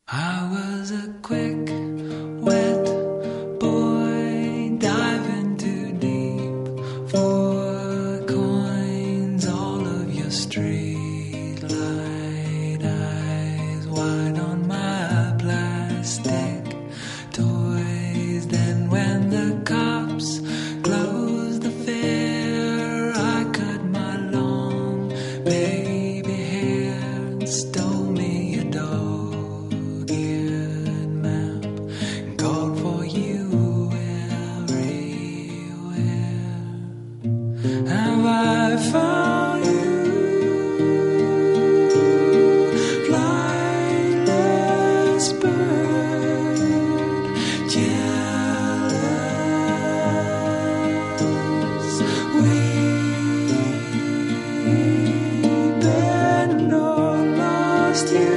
I was a quick, wet boy diving too deep for coins. All of your street light eyes wide on my plastic toys. Then when the cops closed the fair, I cut my long baby hair and stole me a dog. Have I found you, flightless bird, jealous, weeping or lost you,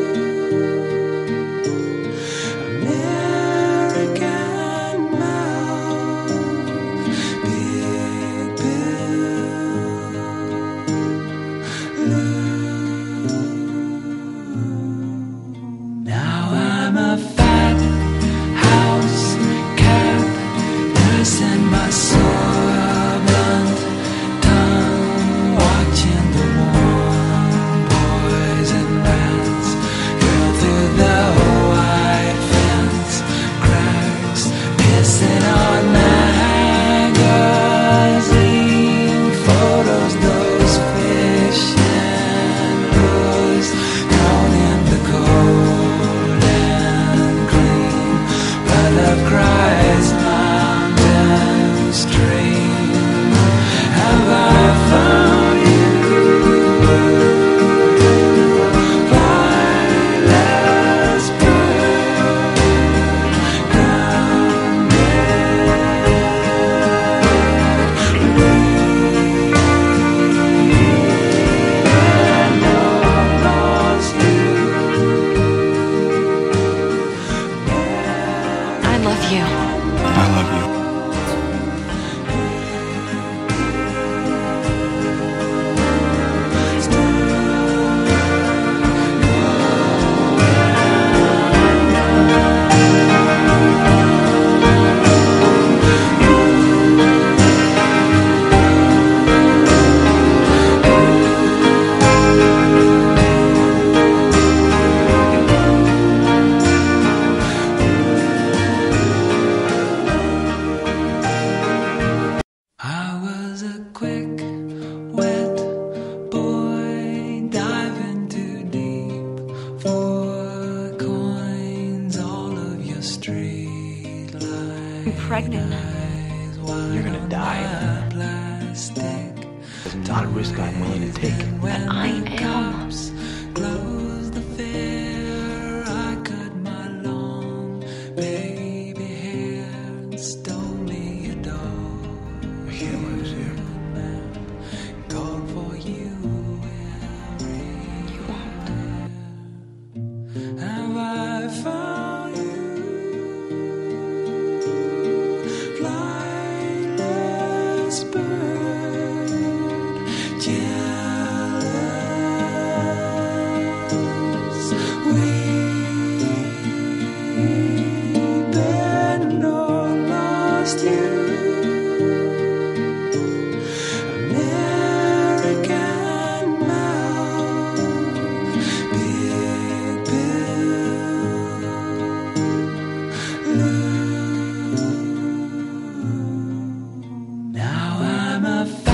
American mouth, big Now I'm a fat house cat, nursing my sore blunt tongue, watching the warm boys and rats girl through the white fence cracks, pissing on magazine photos, those fish and lures down in the cold and clean. But love cries mountain stream. Have I found you, flightless bird, I love you. I love you. I was a quick, wet boy diving too deep for coins. All of your street lights. I'm pregnant. You're gonna die. Plastic. It's not a risk I'm willing to take. But I am. Close the fair. I cut my long baby hair and stole me a dog. I can't lose you. Called for you. You won't. Have I found you, flightless bird, jealous, weeping or lost you, American mouth, big blue. Now I'm a